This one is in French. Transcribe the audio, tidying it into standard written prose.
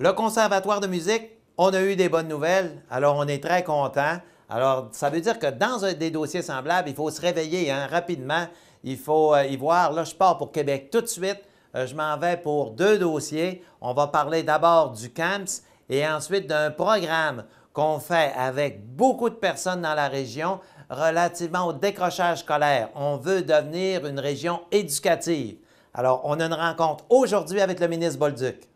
le Conservatoire de musique, on a eu des bonnes nouvelles, alors on est très contents. Alors, ça veut dire que dans des dossiers semblables, il faut se réveiller rapidement. Il faut y voir. Là, je pars pour Québec tout de suite. Je m'en vais pour 2 dossiers. On va parler d'abord du CAMS et ensuite d'un programme qu'on fait avec beaucoup de personnes dans la région relativement au décrochage scolaire. On veut devenir une région éducative. Alors, on a une rencontre aujourd'hui avec le ministre Bolduc.